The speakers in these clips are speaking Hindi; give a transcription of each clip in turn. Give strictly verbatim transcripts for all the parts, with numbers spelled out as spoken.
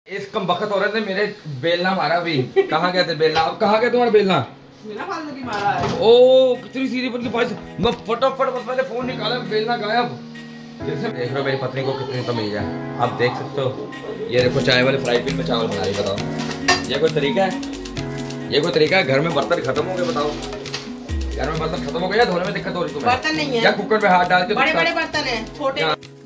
इस कम बखत औरत ने मेरे बेलना मारा भी। कहाँ गए थे बेलना? अब कहाँ गए तुम्हारा बेलना? की मारा है। ओ कितनी सीधी बन की बात। मैं फटाफट बस मैंने फोन निकाला, बेलना गायब। देख लो मेरी पत्नी को कितनी तमीज है, आप देख सकते हो। ये देखो चाय वाले फ्राई पैन में चावल बना रही, बताओ ये कोई तरीका है? ये कोई तरीका है? घर में बर्तन खत्म हो गए, बताओ घर में बर्तन खत्म हो गए या धोने में दिक्कत हो रही तुम्हें? बर्तन नहीं है, या कुकर में हाथ डाल के बड़े बड़े बर्तन है, छोटे।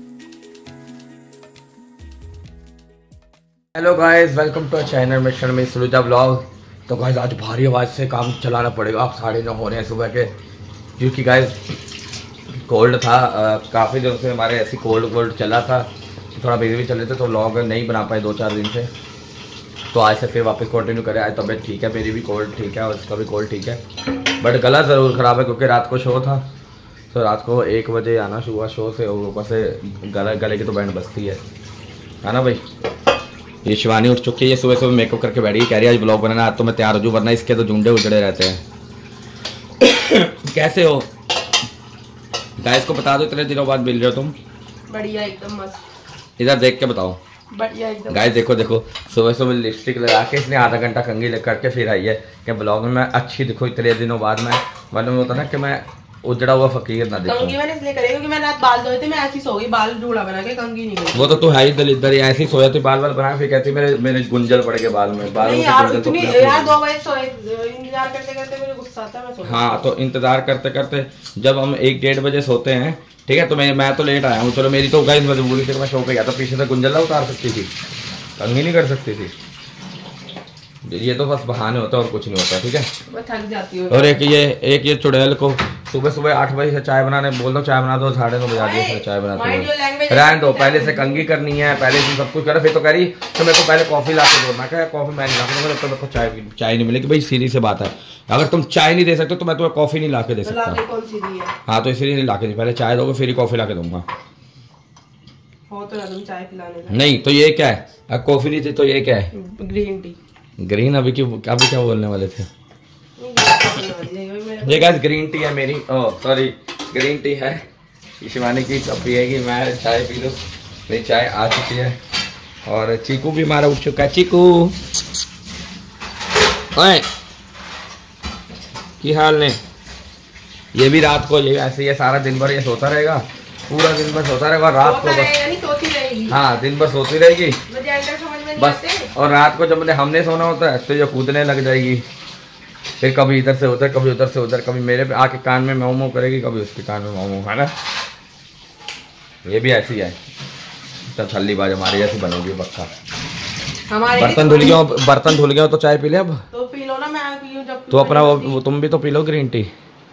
Hello guys, welcome to channel mission में सुलझा ब्लॉग। तो गाइस आज भारी आवाज़ से काम चलाना पड़ेगा, आप साढ़े नौ हो रहे हैं सुबह के, क्योंकि गाइस कोल्ड था। काफ़ी दिनों से हमारे ऐसी कोल्ड कोल्ड चला था, थोड़ा बिजी भी चले थे तो व्लॉग नहीं बना पाए दो चार दिन से। तो आज से फिर वापस कंटिन्यू करें। आज तबीयत ठीक है, मेरी भी कोल्ड ठीक है और उसका भी कोल्ड ठीक है, बट गला ज़रूर ख़राब है क्योंकि रात को शो था। तो रात को एक बजे आना हुआ शो से, और ऊपर से गला गले की तो बैंड बजती है है ना भाई। ये शिवानी उठ चुकी है, ये सुबह सुबह मेकअप करके बैठी, कह रही है आज ब्लॉग बनाना, आज तो मैं तैयार हो जाऊँ वरना इसके तो झुंडे उजड़े रहते हैं। कैसे हो गाइस को बता दो, इतने दिनों बाद मिल रहे हो तुम। बढ़िया एकदम मस्त। इधर देख के बताओ। बढ़िया एकदम गाइस देखो देखो, सुबह सुबह लिपस्टिक लगा के इसने आधा घंटा कंघी लग करके फिर आई है कि ब्लॉग में मैं अच्छी दिखो इतने दिनों बाद। मैं वरना में होता ना कि मैं उजड़ा हुआ फकीर ना दिखूं। कंघी मैंने इसलिए करी क्योंकि मैं रात बाल धोए थे, मैं ऐसी सो गई, बाल जूड़ा बना के, कंघी नहीं गई। वो तो तू है ही दलिद्र, ऐसी सोया थी बाल बाल बना, फिर कहती मेरे मेरे गुंजल पड़ गए बाल में। बाल नहीं यार, इतनी यार दो बजे सोए, इंतजार करते करते मुझे गुस्सा आता है, मैं सो। हाँ तो इंतजार करते करते जब हम एक डेढ़ बजे सोते हैं, ठीक है, तो मैं मैं तो लेट आया हूँ। चलो मेरी तो गाइस मजबूरी थी, मैं सो गया था, पीछे से गुंजल उतार सकती थी, कंघी नहीं कर सकती थी। ये तो बस बहाने होता है और कुछ नहीं होता, ठीक है। मैं थक जाती हूँ। और एक ये एक ये चुड़ैल को सुबह सुबह आठ बजे से चाय बनाने बोल दो, चाय बना दो, साढ़े नौ बजा दिए चाय बनाते हैं। रहने दो, पहले से कंघी करनी है, पहले से सब कुछ करा, फिर तो कह रही तो मेरे को पहले कॉफी ला के दो। मैं कहा कॉफी मैं नहीं ला के दूंगा, तो मेरे को चाय चाय नहीं मिलेगी। भाई सीधी सी बात है, अगर तुम चाय नहीं दे सकते तो मैं तुम्हें कॉफी नहीं ला के दे सकता। हाँ तो इसीलिए नहीं ला के, पहले चाय दोगे फिर ही कॉफी ला के दूंगा। हो तो तुम चाय पिलाने नहीं तो ये क्या है, अब कॉफी नहीं थी तो ये क्या है? Green tea. ग्रीन अभी क्यों, अभी क्या बोलने वाले थे? ये गाइस ग्रीन टी है मेरी, ओह सॉरी ग्रीन टी है शिवानी की, अब पिएगी, मैं चाय पी लूँ। मेरी चाय आ चुकी है और चीकू भी हमारा उठ चुका है। चीकू ओए की हाल ने? ये भी रात को ये ऐसे ये सारा दिन भर ये सोता रहेगा, पूरा दिन भर सोता रहेगा, रात को बस। हाँ दिन भर सोती रहेगी बस, और रात को जब हमने सोना होता है तो ये कूदने लग जाएगी, फिर कभी इधर से उधर, कभी उधर से उधर, कभी मेरे पे आके कान में माऊ माऊ करेगी, कभी उसके कान में माऊ माऊ, है ना। ये भी ऐसी है, तसल्ली बाज हमारी जैसी बनोगी पक्का। बर्तन धुल गया, बर्तन धुल गया तो चाय पी ले अब। तो पी लो ना, मैं पीऊं जब तो अपना वो, वो तुम भी तो पी लो ग्रीन टी।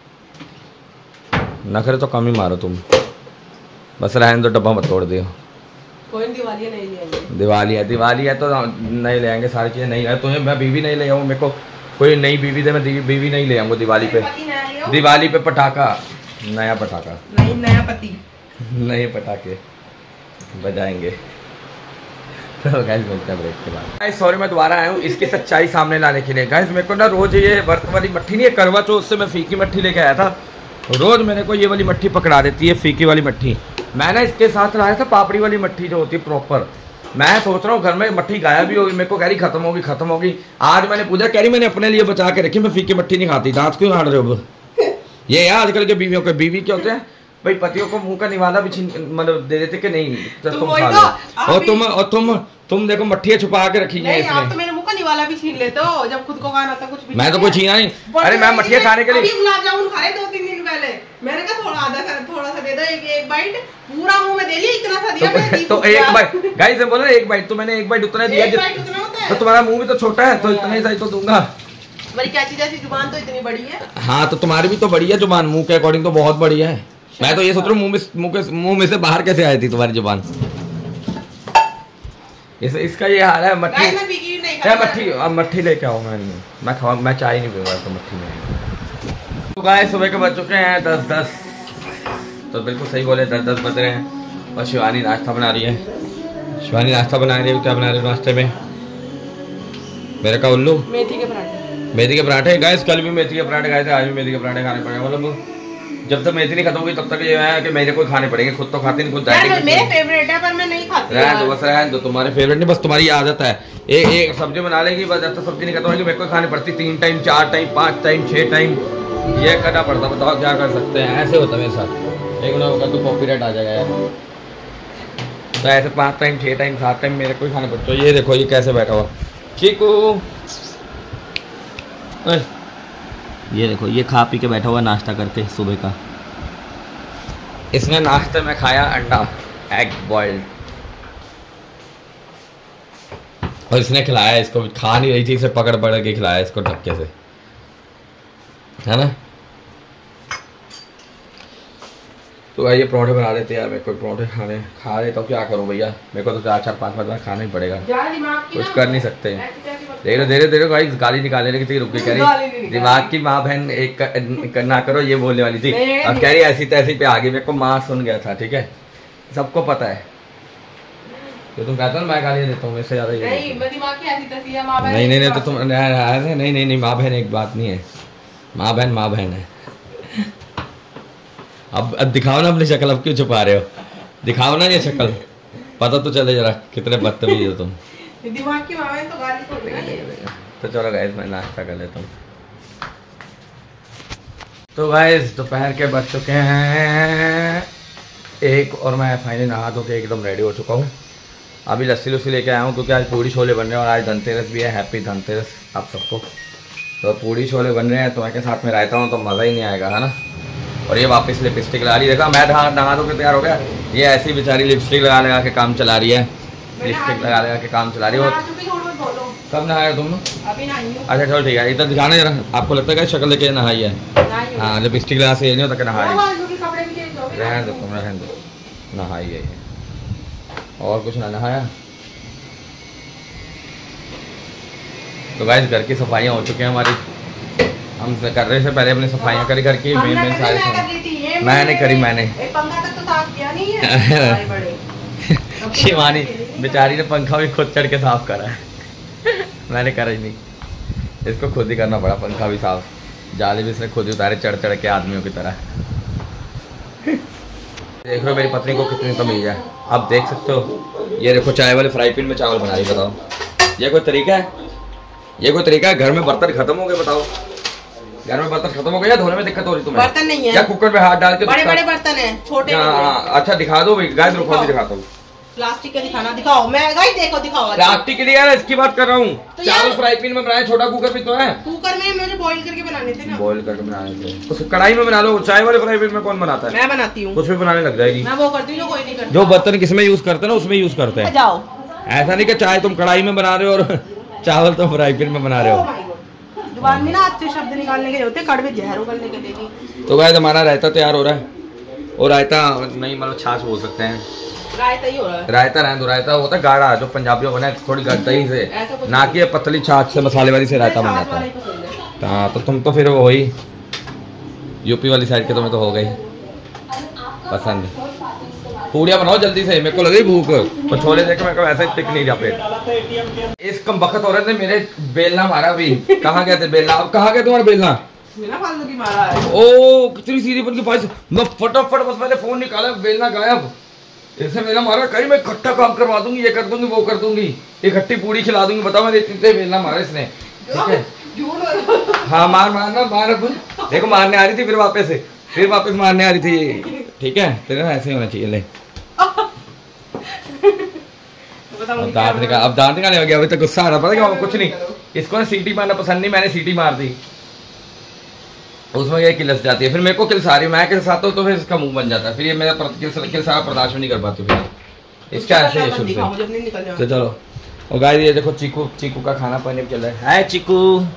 नखरे तो कम ही मारो तुम, बस रहने दो, डब्बा मत तोड़ दियो। कोई दिवाली नहीं लेंगे। दिवाली है, दिवाली है तो नहीं ले आएंगे, सारी चीज़ें नहीं है। तुम्हें मैं बीवी नहीं ले आऊँ, मेरे को कोई नई बीवी दे, मैं बीवी नहीं ले आऊँगा दिवाली पे। दिवाली पे पटाखा, नया पटाखा नहीं, नया पति, नए पटाखे बजाएंगे। तो गाइस मिलते हैं ब्रेक के बाद। गाइस सॉरी मैं दोबारा आया हूँ इसकी सच्चाई सामने लाने के लिए। गाइस मेरे को ना रोज ये वर्त वाली मट्ठी नहीं है, करवा चौथ से मैं फीकी मट्ठी लेके आया था, रोज मेरे को ये वाली मट्ठी पकड़ा देती है, फीकी वाली मट्ठी। मैंने इसके साथ लाया था पापड़ी वाली मट्ठी जो होती है प्रॉपर। मैं सोच रहा हूँ घर में मट्ठी गायब भी होगी, मेरे को कह रही खत्म होगी खत्म होगी। आज मैंने पूछा, कह रही मैंने अपने लिए बचा के रखी, मैं फीकी मट्ठी नहीं खाती। दांत क्यों हाड़ रहे हो? ये है आजकल के बीवियों के, बीवी क्या होते हैं भाई, पतियों को मुंह का निवाला भी छीन मतलब दे देते कि नहीं तो तुम खा लो। और तुम और तुम तुम देखो मट्ठियाँ छुपा के रखी है इसने। तो मेरे मुंह का निवाला भी छीन लेते हो जब खुद को खाना था, कुछ भी मैं तो कोई छीना नहीं। अरे मैं मट्ठियाँ खाने के लिए गुलाब जामुन खाए दो तीन दिन पहले, मैंने कहा थोड़ा आधा सा थोड़ा सा दे दो, एक एक बाइट पूरा मुंह में दे लिया, इतना सा दिया मैंने। तो एक बाइट गाइस से बोला एक बाइट, तो मैंने एक बाइट उतना दिया, तो तुम्हारा मुंह भी तो छोटा है तो इतना ही सही तो दूंगा। मेरी चाची जैसी जुबान तो इतनी बड़ी है। हाँ तो तुम्हारी भी तो बड़ी है जुबान, मुंह के अकॉर्डिंग तो बहुत बड़ी है। मैं तो ये सोच रहा हूँ मुंह में मुंह के मुंह में से बाहर कैसे आई थी तुम्हारी जुबान। इस, इसका ये हाल है। मट्ठी क्या मट्ठी, अब मट्ठी लेके आओ। मैं मैं खाऊँ, मैं चाय नहीं पीऊँगा तो मट्ठी में। तो गाइस सुबह के बज चुके हैं दस दस, तो बिल्कुल सही बोले, दस दस बज रहे हैं और शिवानी नाश्ता बना रही है। शिवानी नाश्ता बना रही है, क्या बना रही है नाश्ते में? मेरे का उल्लू मेथी के पराठे। मेथी के पराठे गाइस, कल भी मेथी के पराठे खाए थे, आज भी मेथी के पराठे खाने पड़े। मतलब जब तक मेथी नहीं खत्म होगी तब तक ये है कि मेरे को खाने पड़ेंगे, खुद तो खाते नहीं, खुद डाइटिंग। मेरे फेवरेट है पर मैं नहीं खाती। रहने दो बस, रहने दो, तुम्हारे फेवरेट नहीं, बस तुम्हारी आदत है। एक एक सब्जी बना लेगी बस, जब तक सब्जी नहीं खत्म होगी मेरे को खानी पड़ती तीन टाइम, चार टाइम, पाँच टाइम, छः टाइम, ये करना पड़ता। बताओ क्या कर सकते हैं, ऐसे होता है मेरे साथ। एक मिनट होगा तो कॉपीराइट आ जाएगा यार। तो ऐसे पाँच टाइम, छः टाइम, सात टाइम मेरे को ही खाने पड़ते। ये देखो ये कैसे बैठा हुआ चीकू, ये देखो ये खा पी के बैठा हुआ नाश्ता करके सुबह का। इसने नाश्ते में खाया अंडा, एग बॉइल्ड, और इसने खिलाया इसको, खा नहीं रही थी, इसे पकड़ पकड़ के खिलाया इसको धक्के से, है ना। तो भाई ये परोठे बना देते यार, मेरे को परोठे खाने खा रहे तो क्या करूं भैया, मेरे को तो चार चार पाँच पाँच बार खाना ही पड़ेगा, कुछ कर नहीं सकते। धीरे धीरे धीरे भाई गाली निकालने लगी थी, रुक के कह रही दिमाग की माँ बहन एक कर, ना करो, ये बोलने वाली थी। अब कह रही ऐसी तैसी पे आगे, मेरे को माँ सुन गया था, ठीक है, सबको पता है। तो तुम कहते हो मैं गाली देता हूँ, वैसे ज्यादा नहीं नहीं नहीं नहीं तो तुम नहीं नहीं नहीं नहीं माँ बहन एक बात नहीं है, माँ बहन माँ बहन है। अब अब दिखाओ ना अपनी शक्ल, अब क्यों छुपा रहे हो, दिखाओ ना ये शक्ल, पता तो चले जरा कितने बदतमीज हो तुम। दिमाग की माँ बहन तो गाली थोड़ी ना ये। तो चलो गाइस मैं नाश्ता कर लेता हूँ। तो गाइस दोपहर के बज चुके हैं एक, और मैं फाइनली नहा धो के एकदम रेडी हो चुका हूँ। अभी लस्सी लुस्सी लेके आया हूँ क्योंकि आज पूड़ी छोले बन रहे हैं और आज धनतेरस भी है। हैप्पी धनतेरस आप सबको। तो पूड़ी छोले बन रहे हैं तो मैं के साथ में रहता हूँ तो मज़ा ही नहीं आएगा, है ना। और ये वापस लिपस्टिक लगा रही, देखा मैं नहा धो के तैयार हो गया, ये ऐसी बेचारी लिपस्टिक लगा लगा के काम चला रही है, लिपस्टिक लगा लगा के काम चला रही है। कब नहाया तुम? अभी नहाई हूं। अच्छा चलो ठीक है, इधर दिखाना जरा, आपको लगता है कि शक्ल लेके नहाई है? हाँ लिपस्टिक लगा से ये नहीं होता कि नहाई, रहने दो तुम, रहने दो, नहाई है और कुछ ना नहाया। तो गाइस घर की सफाइयाँ हो चुकी हैं हमारी, हम कर रहे थे पहले अपनी सफाइयाँ करी घर की, मेन मेन सारे मैंने करी, मैंने शिवानी बेचारी ने पंखा भी खुद चढ़ के साफ करा है। मैंने करा ही नहीं, इसको खुद ही करना पड़ा पंखा भी साफ, जाले भी इसने खुद ही उतारे चढ़ चढ़ के आदमियों की तरह। देख रहे हो मेरी पत्नी को कितनी तमीज है, आप देख सकते हो। ये देखो चाय वाले फ्राई पैन में चावल बना रही, बताओ ये कोई तरीका है? ये कोई तरीका है? घर में बर्तन खत्म हो गए, बताओ घर में बर्तन खत्म हो गए या धोने में दिक्कत हो रही तुम्हें? बर्तन नहीं है या कुकर में हाथ डाल के बड़े बड़े बर्तन है, छोटे अच्छा दिखा दो भाई, गाइस रुको भी दिखाता हूँ। प्लास्टिक के दिखाना, दिखाओ, मैं गाइस देखो दिखाओ। प्लास्टिक के लिए यार इसकी बात कर रहा हूँ, तो चावल फ्राई पैन में बनाए, छोटा कुकर भी तो है। कुकर में मुझे बॉईल करके बनाने थे ना। बॉईल करके बनाने थे तो कढ़ाई में बना लो, चाय वाले फ्राई पैन में कौन बनाता है? मैं बनाती हूँ, कुछ भी बनाने लग जाएगी। मैं वो करती हूँ, कोई नहीं करता। जो बर्तन किसमें यूज करते हैं ना उसमें यूज करते हैं। जाओ ऐसा नहीं कि चाय तुम कढ़ाई में बना रहे हो और चावल तुम फ्राई पैन में बना रहे हो। जुबान में ना अच्छे शब्द निकालने के होते, कड़वे जहर उगलने के देगी। तो गाइस हमारा रायता तैयार हो रहा है, और रायता नहीं मतलब छाछ बोल सकते हैं, रायता ही हो रहा है। रायता रहने दो, रायता होता है गाढ़ा जो पंजाबियों बना है थोड़ी दही से, ना कि पतली छाछ से मसाले वाली से रायता बन जाता है। हाँ तो तुम तो फिर वो ही यूपी वाली साइड के, तुम्हें तो हो गई पसंद। पूड़ियाँ बनाओ जल्दी से, मेरे को लग रही भूख, तो छोले देख के मेरे को ऐसा ही टिक नहीं जा पेट। इस कम बखत हो रहे थे, मेरे बेलना मारा भी, कहाँ गए थे बेलना? अब कहाँ गए तुम्हारा बेलना? मारा है। ओ कितनी सीधी बन की पास, मैं फटाफट बस मैंने फोन निकाला, बेलना गायब। इससे मेरा मारा कहीं मैं इकट्ठा काम करवा दूंगी, ये कर दूंगी वो कर दूंगी, इकट्ठी पूड़ी खिला दूंगी, बताओ मैं इतने बेलना मारा इसने, ठीक है। हाँ मार मारना मार, देखो मारने आ रही थी फिर वापस से फिर वापस मारने आ रही थी, ठीक है तेरे ना ऐसे ही होना चाहिए। ले अब दांत निकाल, अब दांत निकालने हो गया, अभी तक गुस्सा आ रहा, पता क्या कुछ नहीं, इसको ना सीटी मारना पसंद नहीं, मैंने सीटी मार दी, उसमें ये किलस जाती है, फिर मेरे को किलस आ रही है, मैं किलसाता हूँ तो फिर इसका मुंह बन जाता है, फिर ये मेरा किलसा बर्दाश्त नहीं कर पाती फिर इसका ऐसे है शुरू से। तो चलो और गाइस ये देखो चीकू, चीकू का खाना पानी चल रहा है। हाय चीकू,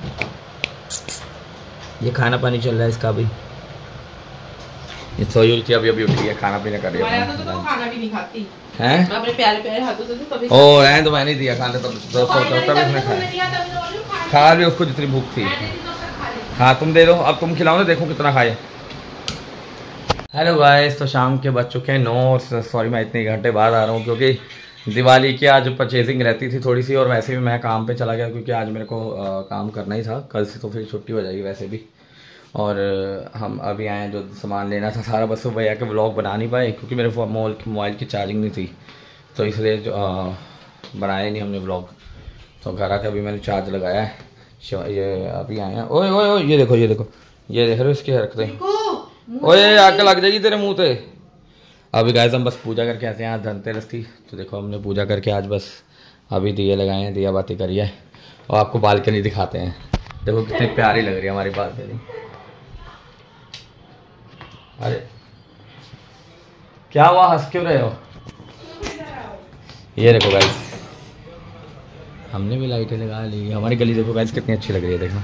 ये खाना पानी चल रहा है इसका भी, ये सोई हुई थी अभी अभी उठी है, खाना पीना कर रही है। तो तो खाना भी नहीं खाती हैं, अपने प्यारे प्यारे हाथों से तो कभी ओ रहने तो मैंने दिया खाने, तब तब तब इसने खाया, खा ली उसको जितनी भूख थी। हाँ तुम दे दो, अब तुम खिलाओ ना, देखो कितना खाए। हेलो गाइस, तो शाम के बज चुके हैं नौ, सॉरी मैं इतने घंटे बाद आ रहा हूँ क्योंकि दिवाली की आज परचेजिंग रहती थी थोड़ी सी, और वैसे भी मैं काम पे चला गया क्योंकि आज मेरे को आ, काम करना ही था, कल से तो फिर छुट्टी हो जाएगी वैसे भी। और हम अभी आए हैं, जो सामान लेना था सारा, बस भैया के व्लॉग बना नहीं पाए क्योंकि मेरे मोबाइल की मोबाइल की चार्जिंग नहीं थी, तो इसलिए जो बनाया नहीं हमने व्लॉग। तो घर आके अभी मैंने चार्ज लगाया है, ये अभी आए हैं। ओए ओए ओए ये देखो ये देखो ये देख रहे हो इसकी हरकतें, ओए आग लग जाएगी तेरे मुँह पे। अभी गाइस हम बस पूजा करके ऐसे हैं, आज धनतेरस थी तो देखो हमने पूजा करके आज बस अभी दिए लगाए हैं, दिया बाती करी है। और आपको बालकनी दिखाते हैं, देखो कितनी प्यारी लग रही है हमारी बालकनी। अरे क्या हुआ, हंस क्यों रहे हो? ये देखो गाइस हमने भी लाइटें लगा ली, हमारी गली देखो गाइस कितनी अच्छी लग रही है, देखो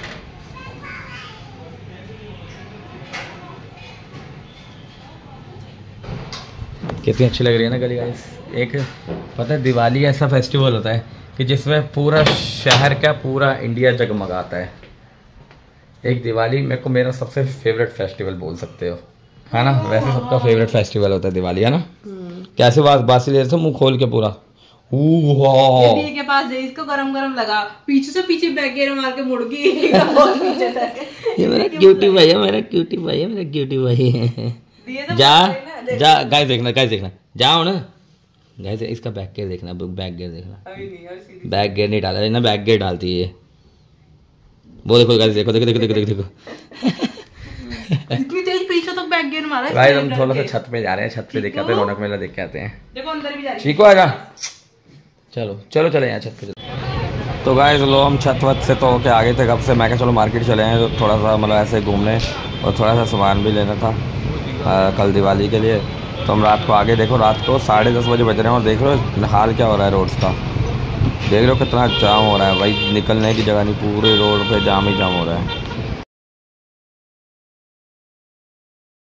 कितनी अच्छी लग रही है ना गली गाइस। एक पता है दिवाली ऐसा फेस्टिवल होता है कि जिसमें पूरा शहर का पूरा इंडिया जगमगाता है। एक दिवाली मेरे को मेरा सबसे फेवरेट फेस्टिवल बोल सकते हो, है ना? वैसे सबका फेवरेट फेस्टिवल होता है दिवाली, है ना? कैसे बात बासी ले रहे थे मुंह खोल के पूरा। ये के पास जे इसको गरम गरम लगा, पीछे से पीछे बैक गियर मार के मुड़ गई पीछे तक। ये मेरा क्यूटी भाई है, मेरा क्यूटी भाई है, मेरा क्यूटी भाई है। जा जा गाइस देखना, गाइस देखना, जाओ ना गाइस, इसका बैक गियर देखना, बैक गियर देखना, बैक गियर नहीं डाला ना, बैक गियर डालती है ये। वो देखो गाइस, देखो देखो देखो देखो देखो इतनी तेज पीछे तक बैक गियर मारा है। गाइस हम थोड़ा सा छत पे जा रहे हैं, छत पे देख के आते हैं, रौनक मेला देख के आते हैं। देखो अंदर भी जा रही है। ठीक हो आजा, चलो चलो चले यहाँ छत पे। तो गाइस लो हम छत वत से तो होके आगे थे कब से, मैं क्या चलो मार्केट चले हैं, तो थोड़ा सा मतलब ऐसे घूमने और थोड़ा सा सामान भी लेना था आ, कल दिवाली के लिए। तो हम रात को आगे देखो, रात को साढ़े दस बजे बज रहे हैं और देख रहे हो हाल क्या हो रहा है रोड्स का, देख रहे हो कितना जाम हो रहा है भाई, निकलने की जगह नहीं, पूरे रोड पे जाम ही जाम हो रहा है।